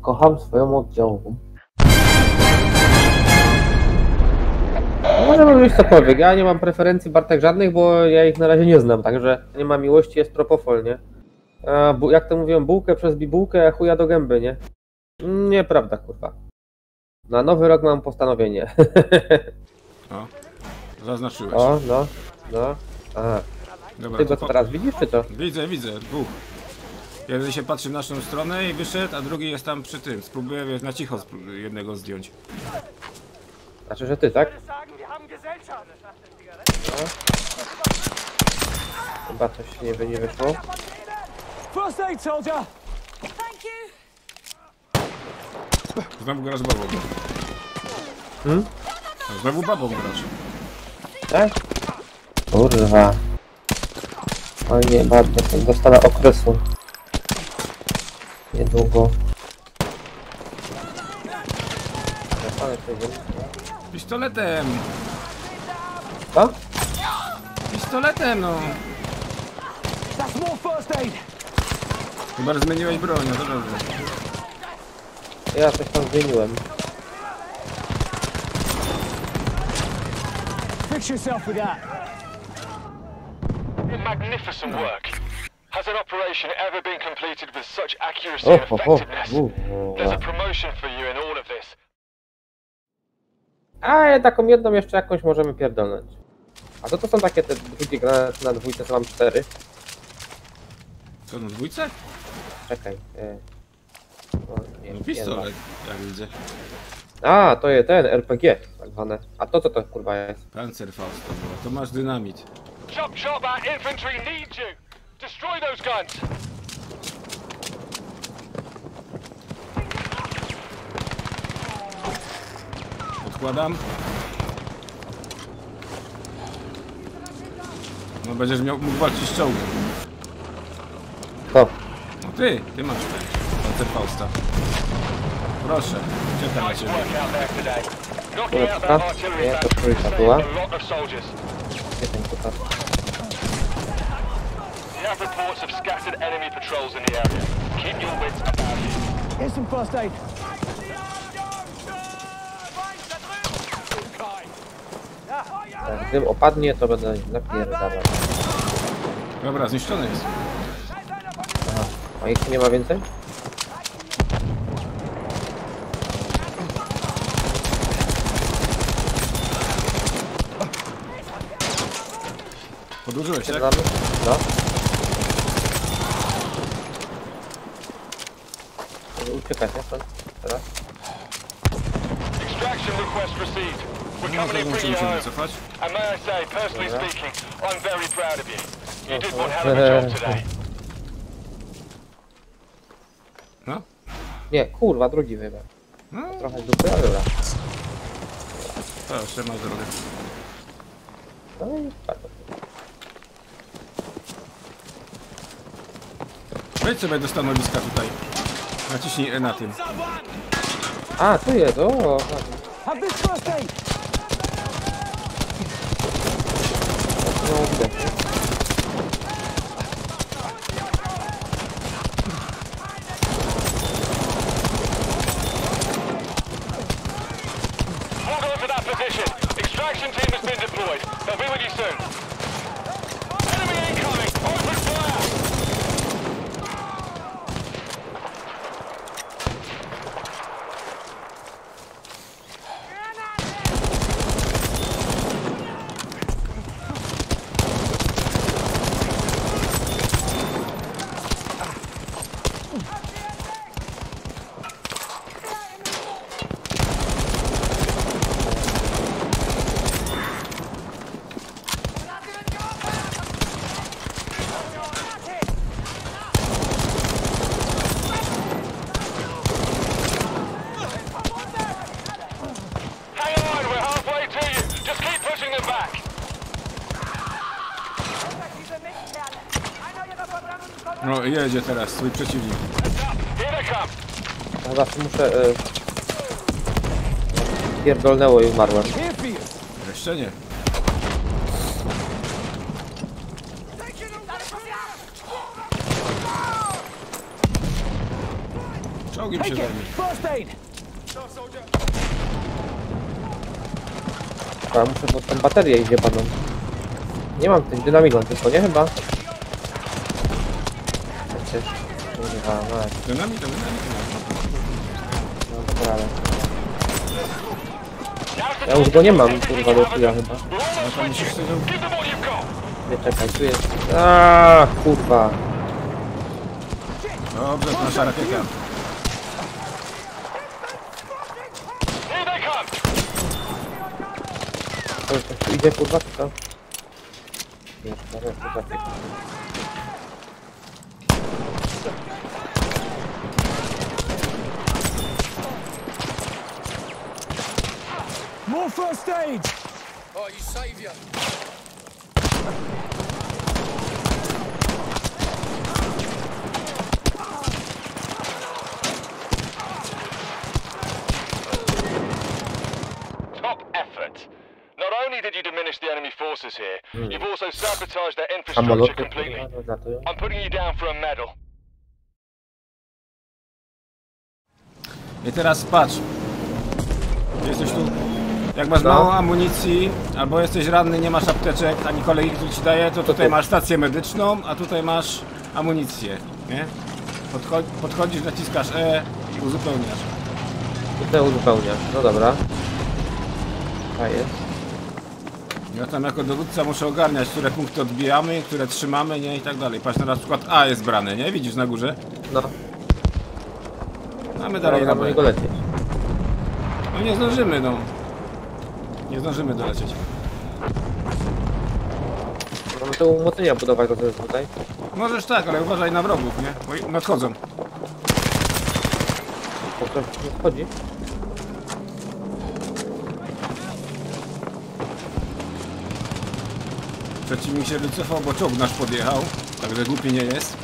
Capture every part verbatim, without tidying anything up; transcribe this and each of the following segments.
Kocham swoją oddziałową. No, możemy mówić cokolwiek. Ja nie mam preferencji Bartek żadnych, bo ja ich na razie nie znam, także nie ma miłości, jest propofol, nie? A, bu jak to mówią, bułkę przez bibułkę, a chuja do gęby, nie? Nieprawda, kurwa. Na nowy rok mam postanowienie. O, zaznaczyłeś. O, no, no. Aha. Dobra, Ty go po... teraz widzisz, czy co? Widzę, widzę, dwóch. Jeden się patrzy w naszą stronę i wyszedł, a drugi jest tam przy tym. Spróbuję wiesz, na cicho jednego zdjąć. Znaczy, że ty, tak? No. Chyba coś nie, nie wyszło. Znowu grasz babą. Hmm? Znowu babą grasz. Tak? Kurwa. Oj nie, bardzo dostanę okresu. Niedługo. Pistoletem! Co? Pistoletem, no! Chyba, że zmieniłeś broń, no to dobrze. Ja coś tam zmieniłem. Fix yourself with that. Magnificent work. Has an operation ever been completed with such accuracy and effectiveness? There's a promotion for you in all of this. A taką jedną jeszcze jakąś możemy pierdolnąć. A to to są takie te drugie granaty na dwójce, to mam cztery. Co, na dwójce? Czekaj. E... O, nie, No pistolet, jak widzę. A, to jest ten, R P G tak zwane. A to co to kurwa jest? Panzerfaust to było. To masz dynamit. Chop chop, our infantry needs you! Destroy those guns! Odkładam. No będziesz miał mógł walczyć z czołgiem. To. No ty, ty masz ten Panzerfausta. Proszę, czekam na ciebie. Kurwa, nie, to trójka była. Gdzie ten kutas? You have reports of scattered enemy patrols in the area. Keep your wits about you. Here's some first aid. Jak dym opadnie, to będę napierdalał. Dobra, zniszczony jest. Aha. A ich nie ma więcej? Podłużyłeś, tak? Siadamy? No. Uciekać, nie? Stąd? Teraz? Extraction request received. We're No, coming to to bring musimy you się home. wycofać. And may I say, personally Dobra. speaking, I'm very proud of you. You did No, one hell of a job today. No? Nie, kurwa, drugi wybrał. No, Trochę dupy, ale dobra. to jeszcze masz drogę. No i tak. Wejdź sobie do stanowiska tutaj. Naciśnij E na tym. A, tu jest, o. Have this first aid. No, widać, nie? Hold on to that position. Extraction team has been deployed. They'll be with you soon. Enemy incoming! Open fire! Hang on, we're halfway to you. Just keep pushing them back. No jedzie teraz swój przeciwnik. Here they come. Ja zawsze muszę... Y... Pierdolnęło i umarłem. Here for you. Jeszcze nie. Czołgiem się Take it. zajmie. First aid. A muszę pod tą baterię iść panom. Nie mam tych dynamigon tylko, nie chyba? Przecież... Kurwa, mać. Dynamit, to dynamit. No dobra, ale... Ja już go nie mam, kurwa, do chuja chyba. No to musisz sobie... Give them what you've got. Nie, czekaj, tu jest... Aaaa, kurwa. Dobrze, nasza rakieta. Here they come. To już tu idzie, kurwa, czy co? Nie, to jest to zapiek. More first aid. Oh, you saviour! Top effort. Not only did you diminish the enemy forces here, you've also sabotaged their infrastructure Samoloty, completely. kurwa, zlatują. I'm putting you down for a medal. I teraz patrz. Jesteś tu. Jak masz No. mało amunicji, albo jesteś ranny, nie masz apteczek, ani kolegi, który ci daje, to tutaj tu? masz stację medyczną, a tutaj masz amunicję, nie? Podcho podchodzisz, naciskasz E i uzupełniasz. Tutaj uzupełniasz, no dobra. A jest. Ja tam jako dowódca muszę ogarniać, które punkty odbijamy, które trzymamy, nie? I tak dalej. Patrz, na przykład A jest brany, nie? Widzisz na górze? No, A my dalej dobra, na no B. i go lecieć. No nie zdążymy, no. Nie zdążymy dolecieć. Mamy te umocnienia budować rozumiem tutaj. Możesz tak, ale uważaj na wrogów, nie? Oj, nadchodzą. Bo ktoś nie wchodzi. Przeciwnik się wycofał, bo czołg nasz podjechał. Także głupi nie jest.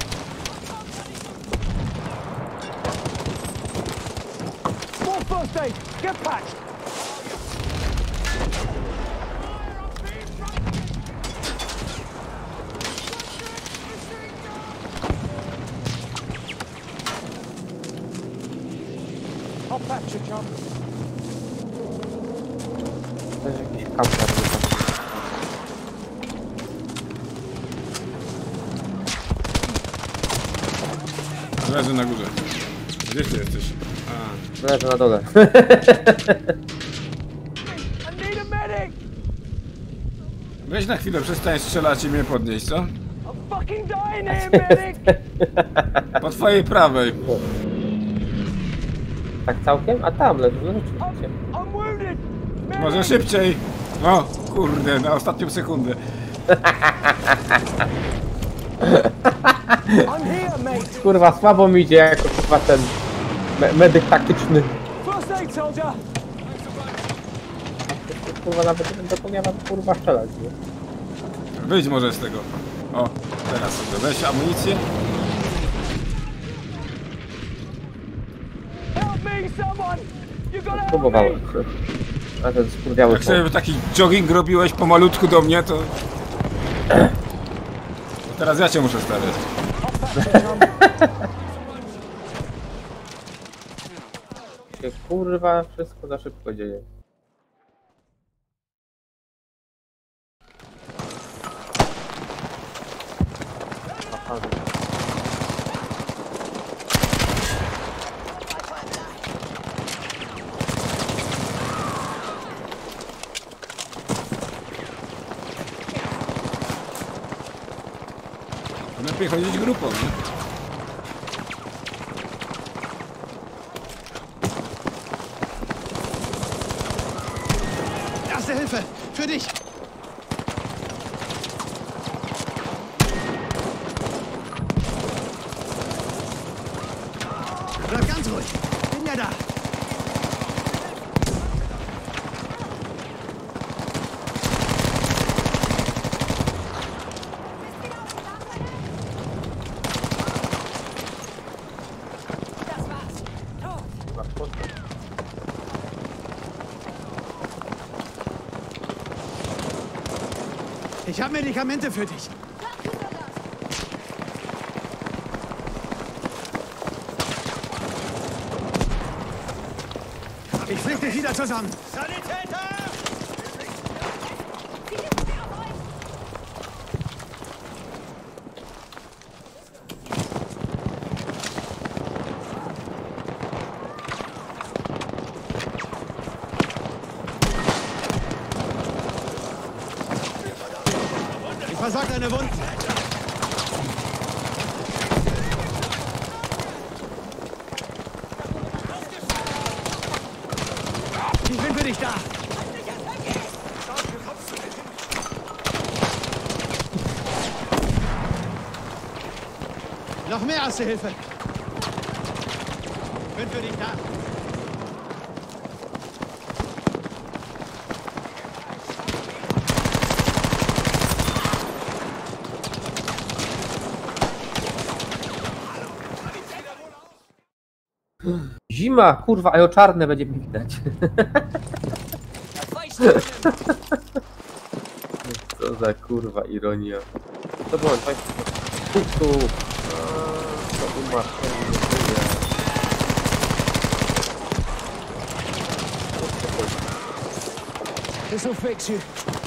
More first aid. Get patched. I'll patch you, chum. To jest jakiś kamper. Leży na górze. Gdzieś ty jesteś? A. Leży na dole. I need a medic. Weź na chwilę, przestań strzelać i mnie podnieść, co? I'm fucking dying here, medic. Po twojej prawej. Tak całkiem? A tam leży, no rzeczywiście. I'm, I'm wounded. Medic. Może szybciej. O, kurde, na ostatnią sekundę. I'm here, mate. Kurwa, słabo mi idzie jako kurwa ten me medyk taktyczny. First aid, soldier. Kurwa, nawet nie zapomniałem kurwa strzelać, nie? Wyjdź może z tego. O, teraz sobie weź amunicję. Help me, someone. You gotta help me. Próbowałem. A ten skurwiały Jak sobie taki jogging robiłeś pomalutku do mnie, to... to teraz ja cię muszę stawiać. się kurwa wszystko za szybko dzieje. Aha. Lepiej chodzić grupą, nie? Erste Hilfe! Für dich! Bleib ganz ruhig! Bin ja da! Ich habe Medikamente für dich. Ich flick dich wieder zusammen. Ich versag deine Wunden. Ich bin für dich da. Noch mehr Erste Hilfe. Bin für dich da. Zima, kurwa, a jo czarne będzie mi widać. Co za kurwa ironia. To było państwo. Tu, to umarł. This'll fix you.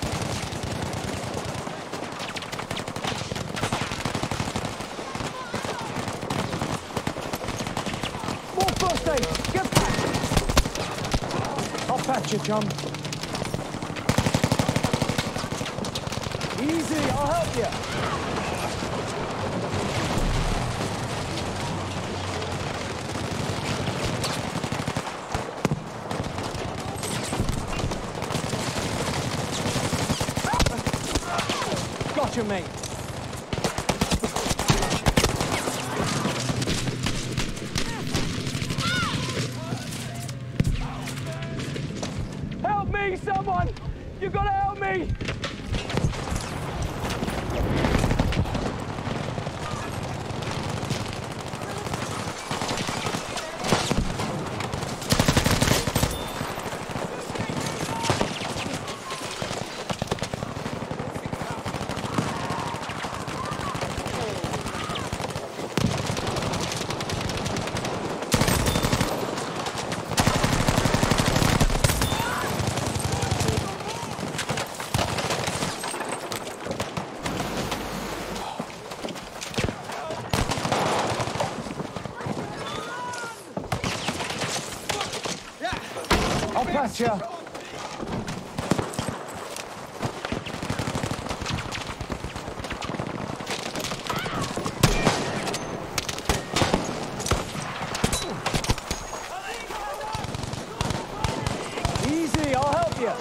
More first aid. Get back. I'll patch you, chum. Easy, I'll help you. Gotcha, mate. Help me, someone! You gotta help me! I'll patch you. Easy, I'll help you.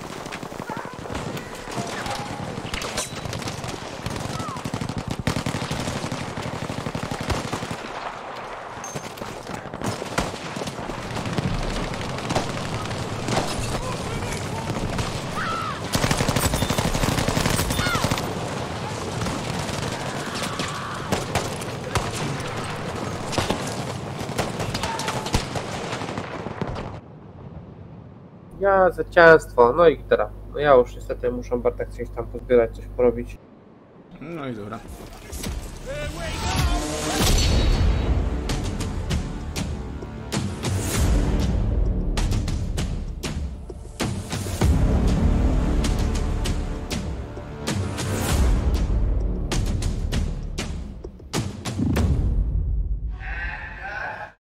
Ja zwycięstwo, no i teraz. No ja już niestety muszę Bartek coś tam pozbierać, coś porobić. No i dobra. Here we go!